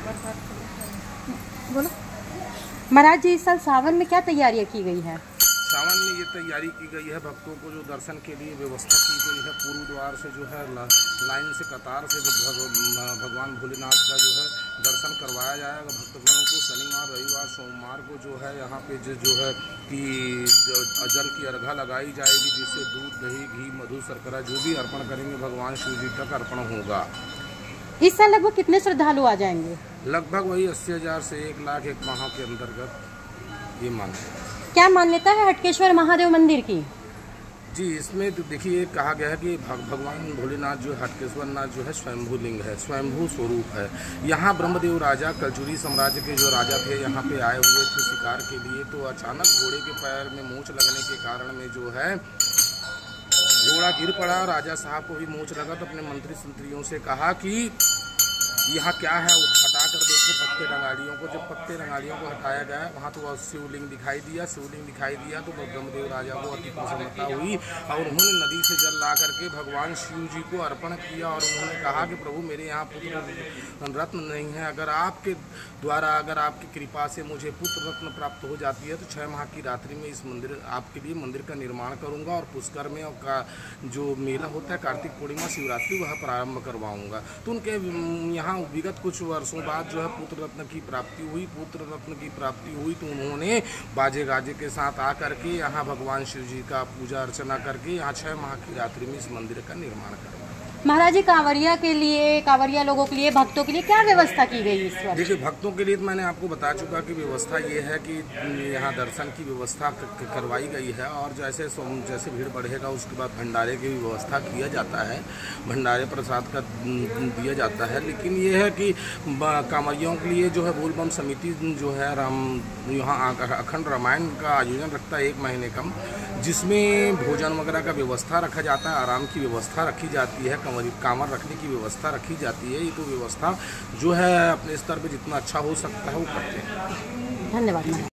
बोलो महाराज जी, इस साल सावन में क्या तैयारियां की गई हैं? सावन में ये तैयारी की गई है, भक्तों को जो दर्शन के लिए व्यवस्था की गई है। पूर्व द्वार से जो है लाइन से कतार से भगवान भोलेनाथ का जो है दर्शन करवाया जाएगा भक्तगणों को। शनिवार रविवार सोमवार को जो है यहाँ पे जो है कि जल की अर्घा लगाई जाएगी, जिससे दूध दही घी मधु शर्करा जो भी अर्पण करेंगे भगवान शिव जी तक अर्पण होगा। इस साल लगभग कितने श्रद्धालु आ जाएंगे? लगभग वही 80,000 से 1 लाख एक माह के अंतर्गत ये मान्यता। क्या मान्यता है हटकेश्वर महादेव मंदिर की? जी, इसमें तो देखिए कहा गया है कि भगवान भोलेनाथ जो हटकेश्वर नाथ जो है स्वयंभू लिंग है, स्वयंभू स्वरूप है। यहाँ ब्रह्मदेव राजा कलचुरी साम्राज्य के जो राजा थे यहाँ पे आए हुए थे शिकार के लिए, तो अचानक घोड़े के पैर में मूंछ लगने के कारण में जो है घोड़ा गिर पड़ा। राजा साहब को भी मूंछ लगा तो अपने मंत्री संतरियों से कहा कि यहाँ क्या है, वो हटा कर देखो पत्ते रंगाड़ियों को। जब पत्ते रंगाड़ियों को हटाया गया वहाँ तो वह शिवलिंग दिखाई दिया। शिवलिंग दिखाई दिया तो ब्रह्मदेव राजा को अति प्रसन्नता हुई और उन्होंने नदी से जल ला करके भगवान शिव जी को अर्पण किया और उन्होंने कहा कि प्रभु मेरे यहाँ पुत्र रत्न नहीं है, अगर आपके द्वारा अगर आपकी कृपा से मुझे पुत्र रत्न प्राप्त हो जाती है तो 6 माह की रात्रि में इस मंदिर आपके लिए मंदिर का निर्माण करूँगा और पुष्कर में का जो मेला होता है कार्तिक पूर्णिमा शिवरात्रि वह प्रारंभ करवाऊँगा। तो उनके यहाँ विगत कुछ वर्षों बाद जो है पुत्र रत्न की प्राप्ति हुई। पुत्र रत्न की प्राप्ति हुई तो उन्होंने बाजे गाजे के साथ आकर के यहाँ भगवान शिव जी का पूजा अर्चना करके यहाँ 6 माह की रात्रि में इस मंदिर का निर्माण करवाया। महाराज जी, कांवरिया लोगों के लिए, भक्तों के लिए क्या व्यवस्था की गई इस वर्ष? देखिए, भक्तों के लिए तो मैंने आपको बता चुका कि व्यवस्था ये है कि यहाँ दर्शन की व्यवस्था करवाई गई है और जैसे भीड़ बढ़ेगा उसके बाद भंडारे की भी व्यवस्था किया जाता है, भंडारे प्रसाद का दिया जाता है। लेकिन ये है कि कांवरियों के लिए जो है बोलबम समिति जो है यहाँ अखंड रामायण का आयोजन रखता है 1 महीने कम, जिसमें भोजन वगैरह का व्यवस्था रखा जाता है, आराम की व्यवस्था रखी जाती है, कांवर रखने की व्यवस्था रखी जाती है। ये तो व्यवस्था जो है अपने स्तर पे जितना अच्छा हो सकता है वो करते हैं। धन्यवाद।